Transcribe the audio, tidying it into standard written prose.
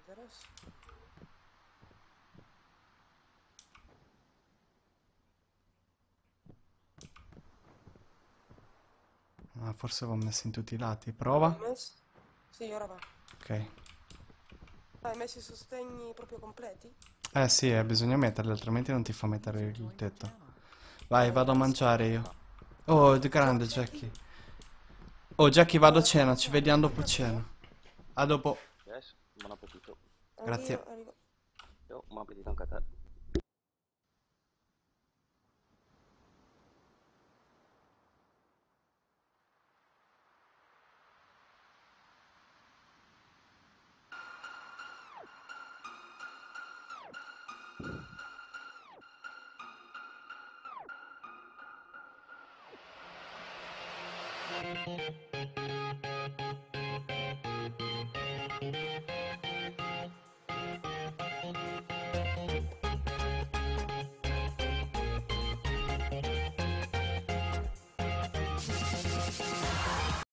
adesso. Ah, forse l'ho messo in tutti i lati. Hai Prova. messo? Sì, ora va. Ok. Hai messo i sostegni proprio completi? Eh sì, bisogna metterli, altrimenti non ti fa mettere User il joined your tetto. channel. Vai, vado a mangiare io. Ah, Oh, Ciao grande Jackie. Jackie. Oh, Jackie, vado a cena, ci Ciao. vediamo dopo Anch'io? cena. A dopo. yes, buon appetito. Grazie. Anch'io arrivo. Yo, buon appetito anche a te.